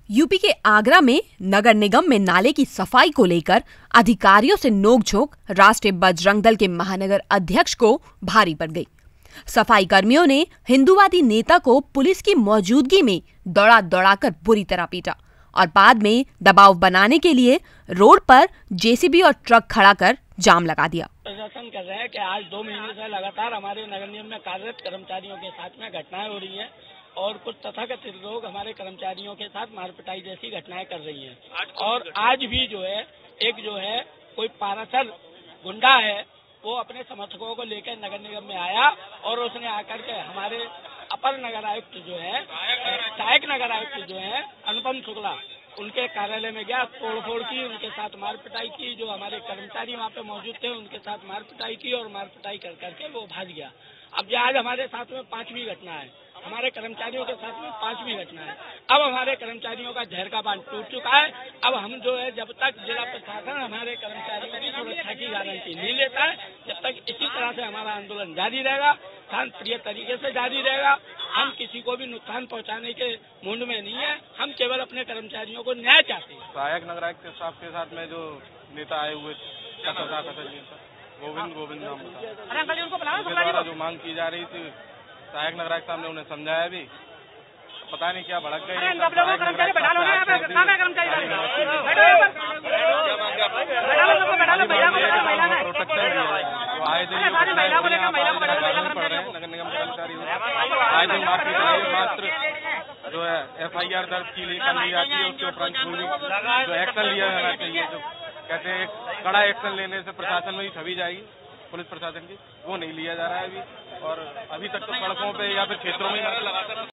UP के आगरा में नगर निगम में नाले की सफाई को लेकर अधिकारियों से नोकझोंक राष्ट्रीय बजरंग दल के महानगर अध्यक्ष को भारी पड़ गई। सफाई कर्मियों ने हिंदूवादी नेता को पुलिस की मौजूदगी में दौड़ाकर बुरी तरह पीटा और बाद में दबाव बनाने के लिए रोड पर जेसीबी और ट्रक खड़ा कर जाम लगा दिया। प्रशासन कर रहे हैं कि आज 2 महीने से लगातार हमारे नगर निगम में कार्यरत कर्मचारियों के साथ में घटनाएं हो रही हैं और कुछ तथाकथित लोग हमारे कर्मचारियों के साथ मारपिटाई जैसी घटनाएं कर रही हैं। और आज भी जो है कोई पारासर गुंडा है, वो अपने समर्थकों को लेकर नगर निगम में आया और उसने आकर के हमारे अपर नगर आयुक्त सहायक नगर आयुक्त अनुपम शुक्ला, उनके कार्यालय में गया, तोड़फोड़ की, उनके साथ मारपिटाई की। जो हमारे कर्मचारी वहाँ पे मौजूद थे उनके साथ मारपिटाई की और मारपिटाई कर करके वो भाग गया। अब आज हमारे साथ में 5वीं घटना है, हमारे कर्मचारियों के साथ में 5वीं घटना है। अब हमारे कर्मचारियों का जहर का बांध टूट चुका है। अब हम जब तक जिला प्रशासन हमारे कर्मचारियों की सुरक्षा की गारंटी नहीं लेता है, जब तक इसी तरह से हमारा आंदोलन जारी रहेगा, शांतिप्रिय तरीके से जारी रहेगा। हम किसी को भी नुकसान पहुंचाने के मूड में नहीं है, हम केवल अपने कर्मचारियों को न्याय चाहते हैं। सहायक नगर आयुक्त साहब के साथ में जो नेता आए हुए गोविंद नाम द्वारा जो मांग की जा रही थी, सहायक नगर आयुक्त साहब ने उन्हें समझाया भी, पता नहीं क्या भड़क गए। नगर निगम कर्मचारी आए दिन मात्र जो है FIR दर्ज कर ली जाती है, उसके उपरांत जो एक्शन लिया जाना चाहिए, जो कहते हैं कड़ा एक्शन लेने से प्रशासन में ही छवि जाएगी पुलिस प्रशासन की, वो नहीं लिया जा रहा है अभी। और अभी तक तो सड़कों पे या फिर क्षेत्रों में